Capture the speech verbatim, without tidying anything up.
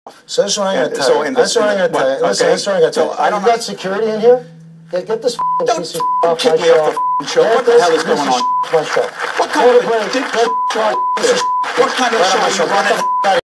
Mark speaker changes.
Speaker 1: So this is what I'm going to tell
Speaker 2: So
Speaker 1: you.
Speaker 2: in
Speaker 1: That's
Speaker 2: this-
Speaker 1: what I'm going to
Speaker 2: what,
Speaker 1: tell you. Listen,
Speaker 2: okay.
Speaker 1: that's what I'm going to
Speaker 2: So
Speaker 1: tell you.
Speaker 2: I don't
Speaker 1: You got
Speaker 2: know-
Speaker 1: security in here? Yeah, get this
Speaker 2: Don't
Speaker 1: piece of off
Speaker 2: kick
Speaker 1: my
Speaker 2: me
Speaker 1: show.
Speaker 2: off the show.
Speaker 1: Get
Speaker 2: What the
Speaker 1: this
Speaker 2: hell is
Speaker 1: piece
Speaker 2: going
Speaker 1: of
Speaker 2: on?
Speaker 1: my show.
Speaker 2: What kind
Speaker 1: Go
Speaker 2: of
Speaker 1: to
Speaker 2: a
Speaker 1: break.
Speaker 2: dick
Speaker 1: Go to break.
Speaker 2: What kind of
Speaker 1: Right on
Speaker 2: show
Speaker 1: my
Speaker 2: are you
Speaker 1: show. Get the
Speaker 2: running?
Speaker 1: f- out of